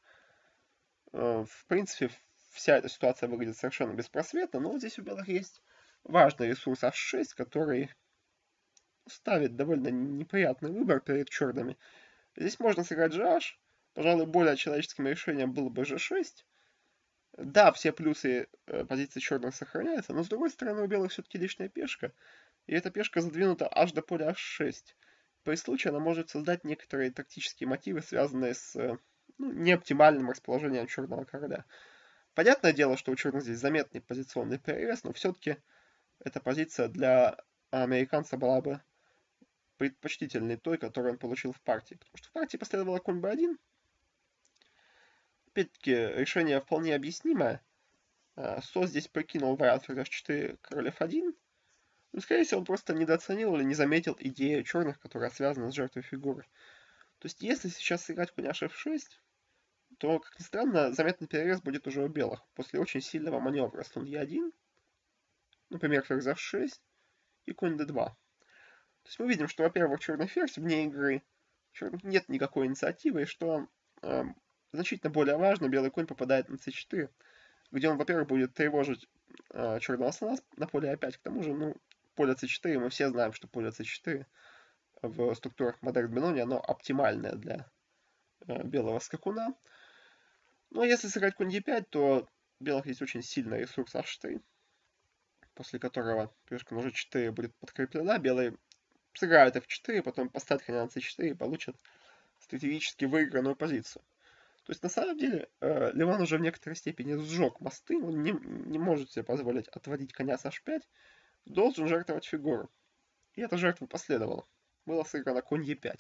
в принципе, вся эта ситуация выглядит совершенно беспросветно, но вот здесь у белых есть важный ресурс h6, который ставит довольно неприятный выбор перед черными. Здесь можно сыграть gh. Пожалуй, более человеческим решением было бы g6. Да, все плюсы позиции черных сохраняются, но с другой стороны у белых все-таки лишняя пешка. И эта пешка задвинута аж до поля h6. При случае она может создать некоторые тактические мотивы, связанные с не оптимальным расположением черного короля. Понятное дело, что у черных здесь заметный позиционный перевес, но все-таки эта позиция для американца была бы предпочтительной той, которую он получил в партии. Потому что в партии последовало конь b1. Опять-таки, решение вполне объяснимое. Со здесь прикинул вариант ферзь h4, король f1. Ну, скорее всего, он просто недооценил или не заметил идею черных, которая связана с жертвой фигуры. То есть, если сейчас сыграть конь h6, то, как ни странно, заметный перерез будет уже у белых. После очень сильного маневра слон e1, например, ферзь f6 и конь d2. То есть мы видим, что, во-первых, черный ферзь вне игры, черных нет никакой инициативы, и что значительно более важно, белый конь попадает на c4, где он, во-первых, будет тревожить черного слона на поле a5. К тому же, поле c4, мы все знаем, что поле c4 в структурах модерн Бенони, оно оптимальное для белого скакуна. Но если сыграть конь e5, то у белых есть очень сильный ресурс h3, после которого пешка на g4 будет подкреплена. Белые сыграют f4, потом поставят коня на c4 и получат стратегически выигранную позицию. То есть, на самом деле, Леван уже в некоторой степени сжег мосты, он не может себе позволить отводить коня с h5, должен жертвовать фигуру. И эта жертва последовала. Было сыграно конь e5.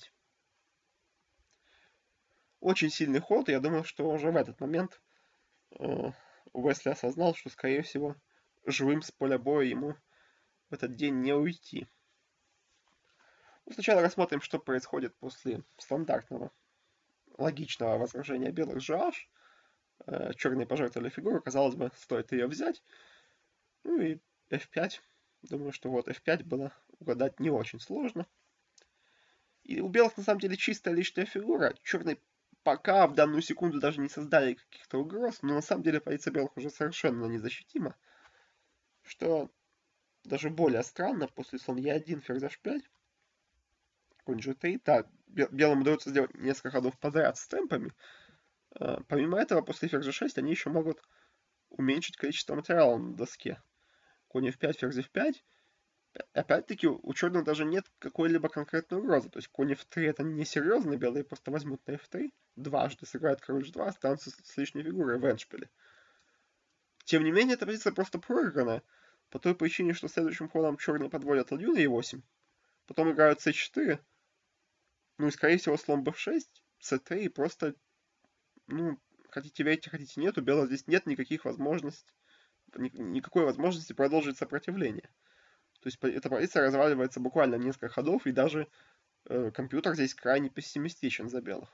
Очень сильный ход, и я думаю, что уже в этот момент Уэсли осознал, что, скорее всего, живым с поля боя ему в этот день не уйти. Сначала рассмотрим, что происходит после стандартного логичного возражения белых GH. Черные пожертвовали фигуру, казалось бы, стоит ее взять. Ну и f5. Думаю, что вот f5 было угадать не очень сложно. И у белых на самом деле чистая лишняя фигура. Черные пока в данную секунду даже не создали каких-то угроз, но на самом деле позиция белых уже совершенно незащитима. Что даже более странно, после слон e1, ферзь h5, конь g3, да, белым удается сделать несколько ходов подряд с темпами. Помимо этого, после ферзь g6 они еще могут уменьшить количество материала на доске. Конь f5, ферзь f5. Опять-таки, у черных даже нет какой-либо конкретной угрозы. То есть конь f3 это не серьезно, белые просто возьмут на f3, дважды сыграют король h2, останутся с лишней фигурой в эндшпиле. Тем не менее, эта позиция просто проигранная, по той причине, что следующим ходом черные подводят ладью на e8, потом играют c4, ну и скорее всего слон b6, c3, и просто, хотите верьте, хотите нет, у белых здесь нет никакой возможности продолжить сопротивление. То есть эта позиция разваливается буквально несколько ходов, и даже компьютер здесь крайне пессимистичен за белых.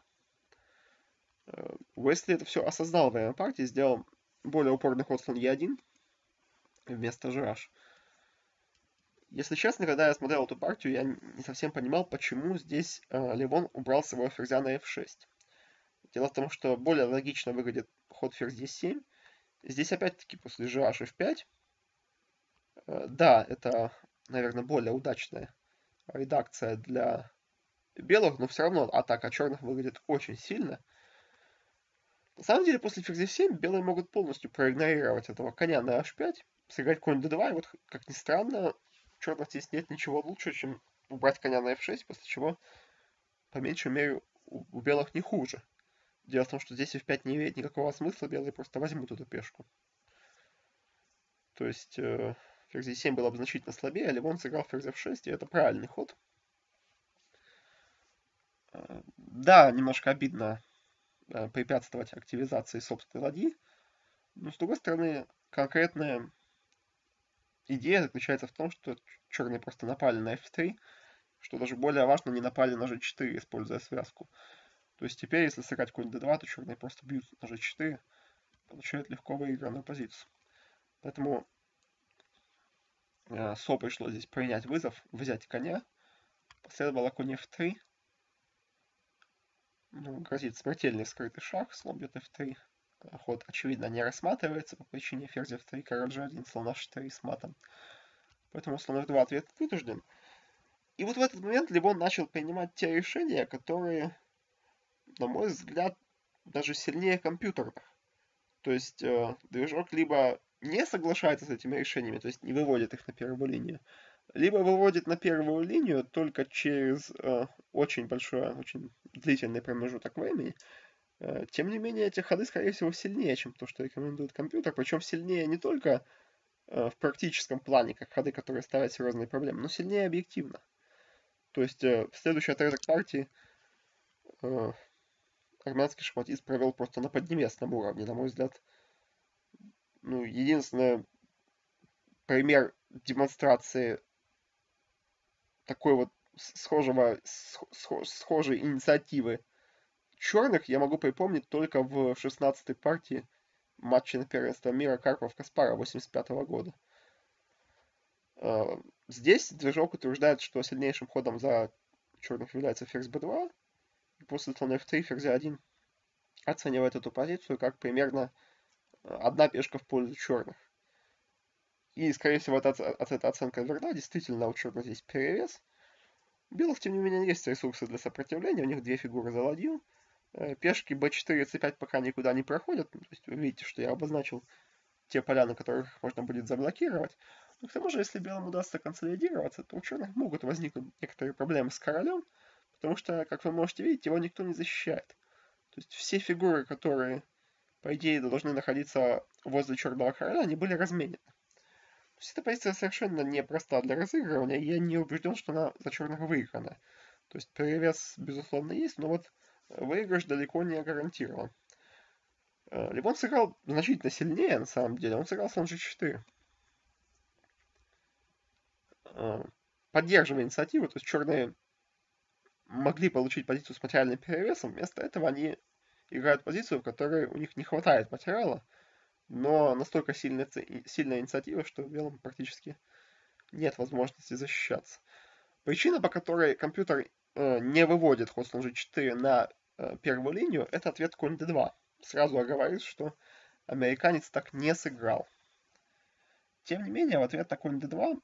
Уэсли это все осознал во время партии, сделал более упорный ход слон e1 вместо GH. Если честно, когда я смотрел эту партию, я не совсем понимал, почему здесь Левон убрал своего ферзя на f6. Дело в том, что более логично выглядит ход ферзь e7. Здесь опять-таки после GH f5. Да, это, наверное, более удачная редакция для белых, но все равно атака черных выглядит очень сильно. На самом деле, после ферзь f7 белые могут полностью проигнорировать этого коня на h5, сыграть конь d2, и вот, как ни странно, у черных здесь нет ничего лучше, чем убрать коня на f6, после чего, по меньшей мере, у белых не хуже. Дело в том, что здесь f5 не имеет никакого смысла, белые просто возьмут эту пешку. То есть ферзь e7 было бы значительно слабее, а Левон сыграл ферзь f6, и это правильный ход. Да, немножко обидно препятствовать активизации собственной ладьи, но, с другой стороны, конкретная идея заключается в том, что черные просто напали на f3, что даже более важно, не напали на g4, используя связку. То есть теперь, если сыграть конь d2, то черные просто бьют на g4, получают легко выигранную позицию. Поэтому Со пришло здесь принять вызов, взять коня. Последовало конь f3. Грозит смертельный скрытый шаг, слон бьет f3. Ход, очевидно, не рассматривается по причине ферзь f3, король g1, слон h4 с матом. Поэтому слон f2 ответ вынужден. И вот в этот момент Левон начал принимать те решения, которые, на мой взгляд, даже сильнее компьютерных. То есть движок либо не соглашается с этими решениями, то есть не выводит их на первую линию, либо выводит на первую линию только через очень большой, очень длительный промежуток времени, Тем не менее, эти ходы, скорее всего, сильнее, чем то, что рекомендует компьютер. Причем сильнее не только в практическом плане, как ходы, которые ставят серьезные проблемы, но сильнее объективно. То есть в следующий отрезок партии э, армянский шахматист провел просто на поднебесном уровне, на мой взгляд. Ну, единственный пример демонстрации такой вот схожей инициативы черных я могу припомнить только в 16-й партии матча на первенство мира Карпов-Каспаров 85 года. Здесь движок утверждает, что сильнейшим ходом за черных является ферзь b2, и после слона f3 ферзь 1 оценивает эту позицию как примерно одна пешка в пользу черных. И, скорее всего, эта оценка верна. Действительно, у черных здесь перевес. У белых, тем не менее, есть ресурсы для сопротивления. У них две фигуры за ладью. Пешки b4 и c5 пока никуда не проходят. То есть вы видите, что я обозначил те поля, на которых можно будет заблокировать. Но к тому же, если белым удастся консолидироваться, то у черных могут возникнуть некоторые проблемы с королем, потому что, как вы можете видеть, его никто не защищает. То есть все фигуры, которые, по идее, должны находиться возле черного короля, они были разменены. То есть эта позиция совершенно непроста для разыгрывания, и я не убежден, что она за черных выиграна. То есть перевес, безусловно, есть, но вот выигрыш далеко не гарантирован. Левон сыграл значительно сильнее, на самом деле. Он сыграл слон g4. Поддерживая инициативу, то есть черные могли получить позицию с материальным перевесом, вместо этого они играют позицию, в которой у них не хватает материала, но настолько сильная инициатива, что белым практически нет возможности защищаться. Причина, по которой компьютер не выводит ход слон g4 на первую линию, это ответ конь d2. Сразу оговорюсь, что американец так не сыграл. Тем не менее, в ответ на конь d2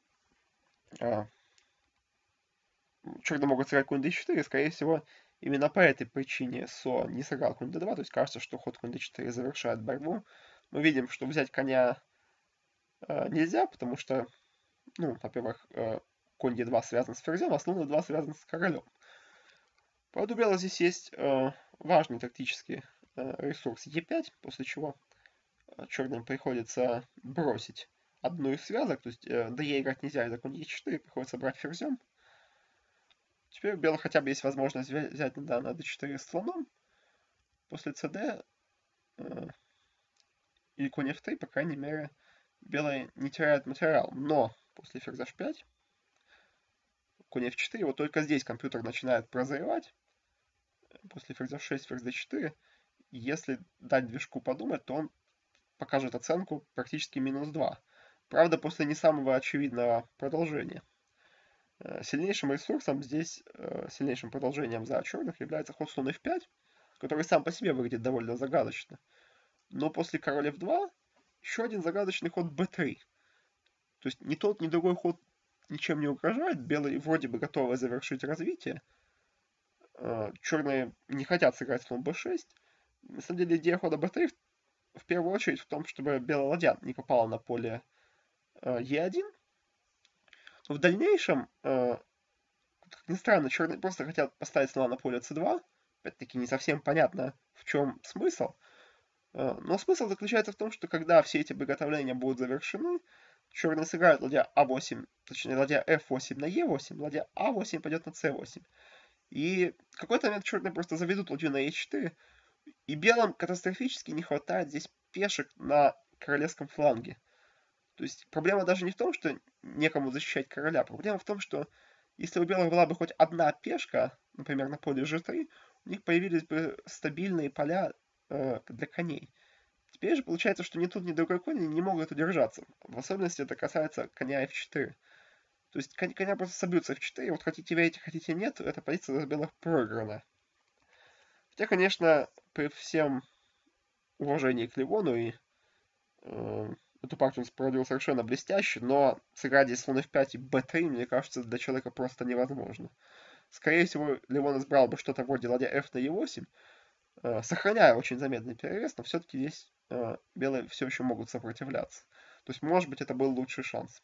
черные могут сыграть конь d4, скорее всего, именно по этой причине Со не сыграл конь d2, то есть кажется, что ход конь d4 завершает борьбу. Мы видим, что взять коня нельзя, потому что, ну, во-первых, конь d2 связан с ферзем, а слон d2 связан с королем. Правда, у белых здесь есть важный тактический ресурс e5, после чего черным приходится бросить одну из связок, то есть d играть нельзя из-за конь e4, приходится брать ферзем. Теперь у белых хотя бы есть возможность взять на d4 слоном. После cd и конь f3, по крайней мере, белые не теряют материал. Но после ферзь h5, конь f4, вот только здесь компьютер начинает прозревать. После ферзь f6, ферзь d4. Если дать движку подумать, то он покажет оценку практически минус 2. Правда, после не самого очевидного продолжения. Сильнейшим ресурсом здесь, сильнейшим продолжением за черных является ход слон f5, который сам по себе выглядит довольно загадочно. Но после король f2 еще один загадочный ход b3. То есть ни тот, ни другой ход ничем не угрожает. Белые вроде бы готовы завершить развитие. Черные не хотят сыграть слон b6. На самом деле идея хода b3 в первую очередь в том, чтобы белая ладья не попала на поле e1. Но в дальнейшем, как ни странно, черные просто хотят поставить слона на поле c2. Опять-таки не совсем понятно, в чем смысл. Но смысл заключается в том, что когда все эти приготовления будут завершены, черные сыграют ладья А8, точнее ладья F8 на E8, ладья А8 пойдет на C8. И в какой-то момент черные просто заведут ладью на E4, и белым катастрофически не хватает здесь пешек на королевском фланге. То есть проблема даже не в том, что некому защищать короля, проблема в том, что если у белых была бы хоть одна пешка, например, на поле G3, у них появились бы стабильные поля для коней. Теперь же получается, что ни тут, ни другой конь не могут удержаться. В особенности это касается коня f4. То есть коня просто собьют с f4, вот хотите верите, хотите нет, эта позиция за белых проиграна. Хотя, конечно, при всем уважении к Левону и эту партию он проводил совершенно блестяще, но сыграть здесь слон f5 и b3, мне кажется, для человека просто невозможно. Скорее всего, Левон избрал бы что-то вроде ладья f на e8, сохраняя очень заметный перевес, но все-таки здесь белые все еще могут сопротивляться. То есть, может быть, это был лучший шанс.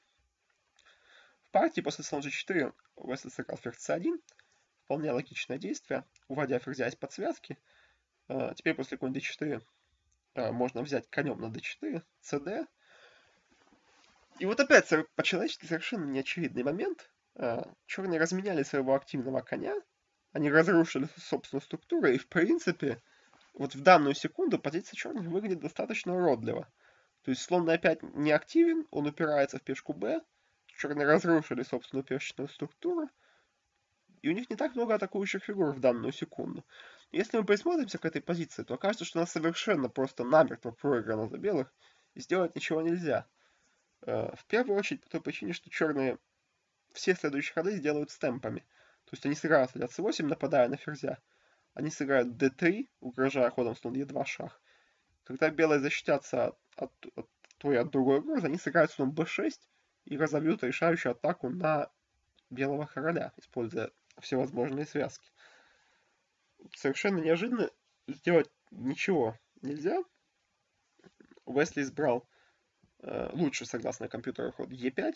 В партии после слон g4 Уэсли сыграл ферзь c1, вполне логичное действие, уводя ферзя из подсвязки. Теперь после конь d4 можно взять конем на d4, cd. И вот опять по-человечески совершенно неочевидный момент. Черные разменяли своего активного коня, они разрушили собственную структуру, и в принципе, вот в данную секунду позиция черных выглядит достаточно уродливо. То есть слон опять не активен, он упирается в пешку b, черные разрушили собственную пешечную структуру, и у них не так много атакующих фигур в данную секунду. Если мы присмотримся к этой позиции, то окажется, что она совершенно просто намертво проиграна за белых, и сделать ничего нельзя. В первую очередь по той причине, что черные все следующие ходы сделают с темпами. То есть они сыграют ладья c8, нападая на ферзя. Они сыграют d3, угрожая ходом слон e2 шах. Когда белые защитятся от той и от другой угрозы, они сыграют слон b6 и разовьют решающую атаку на белого короля, используя всевозможные связки. Совершенно неожиданно сделать ничего нельзя. Уэсли избрал лучший, согласно компьютеру, ход e5.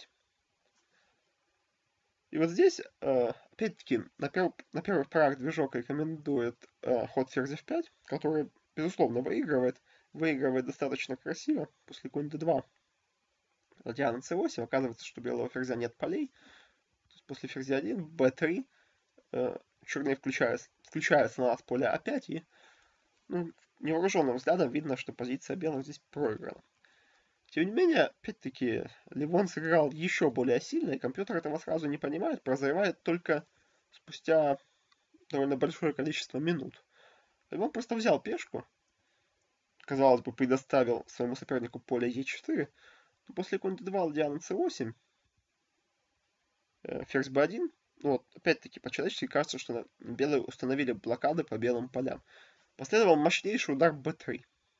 И вот здесь, опять-таки, на первых порах движок рекомендует ход ферзь f5, который, безусловно, выигрывает достаточно красиво после конь d2. Ладья на c8, оказывается, что белого ферзя нет полей. То есть после ферзя 1, b3, черные включают слона с поля a5, и невооруженным взглядом видно, что позиция белых здесь проиграна. Тем не менее, опять-таки, Левон сыграл еще более сильно, и компьютер этого сразу не понимает, прозревает только спустя довольно большое количество минут. Левон просто взял пешку, казалось бы, предоставил своему сопернику поле e4, но после конь d2 ладья на c8, ферзь b1, вот, опять-таки, по-человечески кажется, что белые установили блокады по белым полям. Последовал мощнейший удар b3.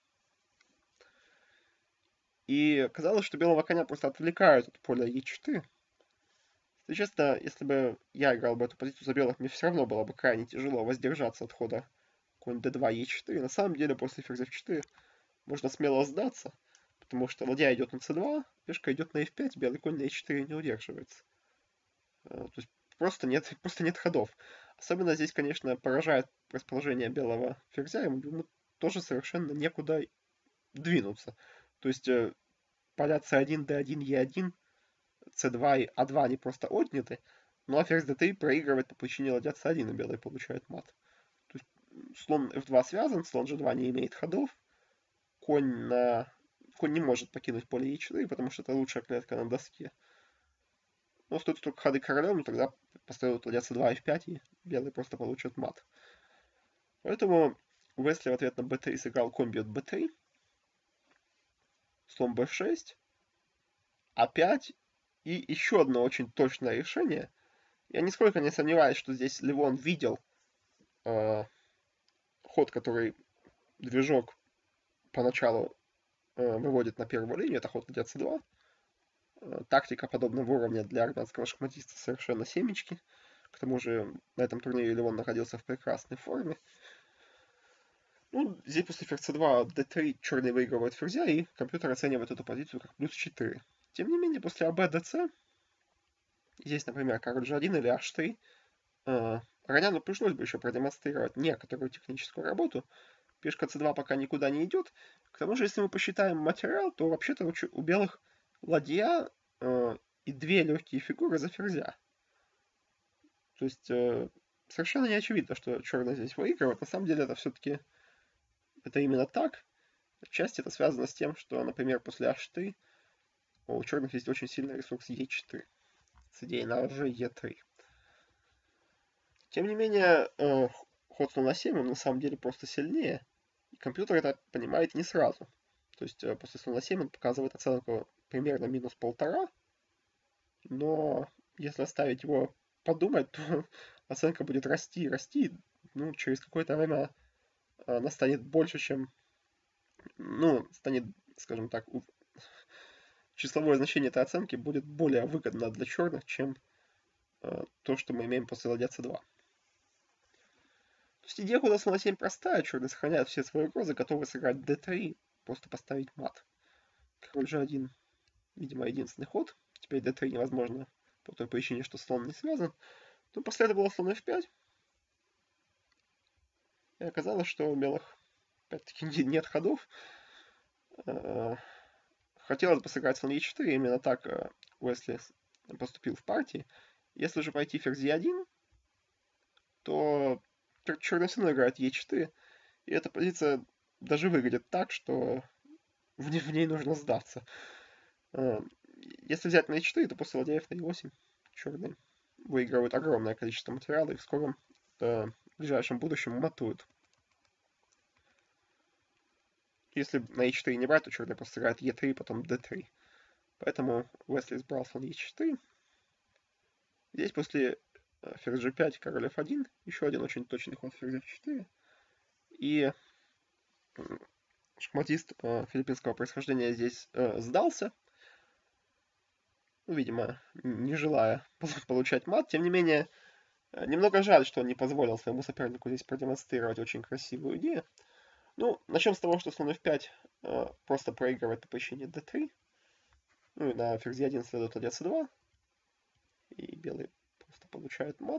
И казалось, что белого коня просто отвлекают от поля e4. Если честно, если бы я играл бы эту позицию за белых, мне все равно было бы крайне тяжело воздержаться от хода конь d2, e4. На самом деле, после ферзь f4 можно смело сдаться, потому что ладья идет на c2, пешка идет на f5, белый конь на e4 не удерживается. То есть просто нет ходов. Особенно здесь, конечно, поражает расположение белого ферзя, ему тоже совершенно некуда двинуться. То есть поля c1, d1, e1, c2 и a2 они просто отняты, ну а ферзь d3 проигрывает по причине ладья c1, и белый получает мат. То есть слон f2 связан, слон g2 не имеет ходов, конь не может покинуть поле e4, потому что это лучшая клетка на доске. Но стоит только ходы королем, тогда поставят ладья c2 f5, и белый просто получит мат. Поэтому Уэсли в ответ на b3 сыграл конь бьет b3, слон b6, a5, и еще одно очень точное решение. Я нисколько не сомневаюсь, что здесь Левон видел ход, который движок поначалу выводит на первую линию, это ход ладья c2. Тактика подобного уровня для армянского шахматиста совершенно семечки. К тому же на этом турнире Левон находился в прекрасной форме. Ну, здесь после ферзь c2 d3 черный выигрывает ферзя, и компьютер оценивает эту позицию как плюс 4. Тем не менее, после АБ dc, здесь, например, король g1 или h3, Роняну пришлось бы еще продемонстрировать некоторую техническую работу. Пешка c2 пока никуда не идет. К тому же, если мы посчитаем материал, то вообще-то у белых ладья и две легкие фигуры за ферзя. То есть совершенно не очевидно, что черный здесь выигрывает. На самом деле это все-таки это именно так. Отчасти это связано с тем, что, например, после h3 у черных есть очень сильный ресурс e4 с идеей на rg e3. Тем не менее, ход слона 7 он на самом деле просто сильнее. И компьютер это понимает не сразу. То есть после слона 7 он показывает оценку примерно минус 1,5. Но если оставить его подумать, то оценка будет расти и расти. Ну, через какое-то время она станет больше, чем... Ну, станет, скажем так, числовое значение этой оценки будет более выгодно для черных, чем то, что мы имеем после ладья c2. То есть идея хода слона 7 простая, черные сохраняют все свои угрозы, готовы сыграть d3, просто поставить мат. Король g1, видимо, единственный ход. Теперь d3 невозможно по той причине, что слон не связан. Но последовало слон f5. И оказалось, что у белых опять-таки нет ходов. Хотелось бы сыграть слон e4, именно так Уэсли поступил в партии. Если же пойти ферзь e1, то черный все равно играет e4, и эта позиция даже выглядит так, что в ней нужно сдаться. Если взять на e4, то после ладья на e8 черные выигрывают огромное количество материала и в скором ближайшем будущем матуют. Если на e4 не брать, то черный просто играет e3, потом d3. Поэтому Уэсли избрал слон e4. Здесь после ферзь g5, король f1, еще один очень точный ход ферзь f4. И шахматист филиппинского происхождения здесь сдался, ну, видимо, не желая получать мат. Тем не менее, немного жаль, что он не позволил своему сопернику здесь продемонстрировать очень красивую идею. Ну, начнем с того, что слон f5 просто проигрывает по причине d3. Ну и на ферзь 1 следует ладья c2. И белый просто получает мат.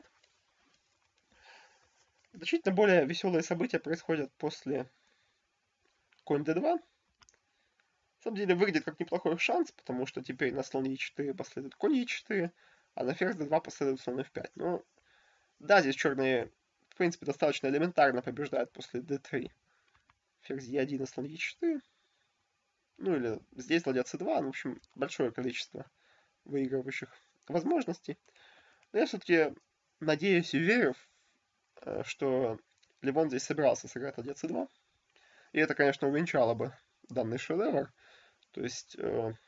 Значительно более веселые события происходят после конь d2. На самом деле выглядит как неплохой шанс, потому что теперь на слон e4 последует конь e4, а на ферзь d2 последует слон f5. Ну, да, здесь черные, в принципе, достаточно элементарно побеждают после d3. Ферзь e1 и слон e4. Ну или здесь ладья c2. Ну, в общем, большое количество выигрывающих возможностей. Но я все-таки надеюсь и верю, что Левон здесь собирался сыграть ладья c2. И это, конечно, увенчало бы данный шедевр. То есть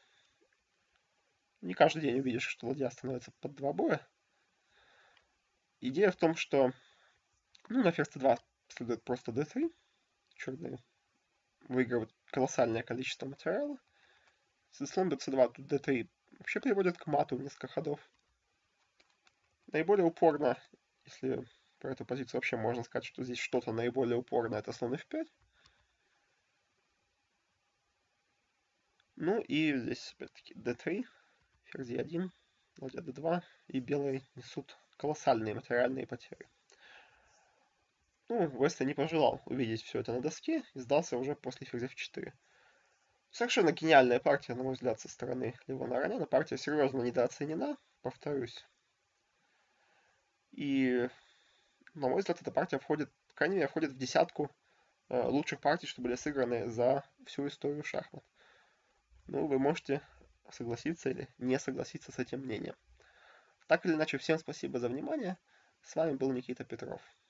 не каждый день увидишь, что ладья становится под два боя. Идея в том, что на ферзь c2 следует просто d3. Черные выигрывают колоссальное количество материала. Если слон b2, тут d3 вообще приводит к мату в несколько ходов. Наиболее упорно, если про эту позицию вообще можно сказать, что здесь что-то наиболее упорное, это слон f5. Ну и здесь опять-таки d3, ферзь e1, ладья d2, и белые несут колоссальные материальные потери. Ну, Уэсли не пожелал увидеть все это на доске и сдался уже после ферзь f4. Совершенно гениальная партия, на мой взгляд, со стороны Левона Ароняна. Партия серьезно недооценена, повторюсь. И, на мой взгляд, эта партия входит, по крайней мере, входит в десятку лучших партий, что были сыграны за всю историю шахмат. Ну, вы можете согласиться или не согласиться с этим мнением. Так или иначе, всем спасибо за внимание. С вами был Никита Петров.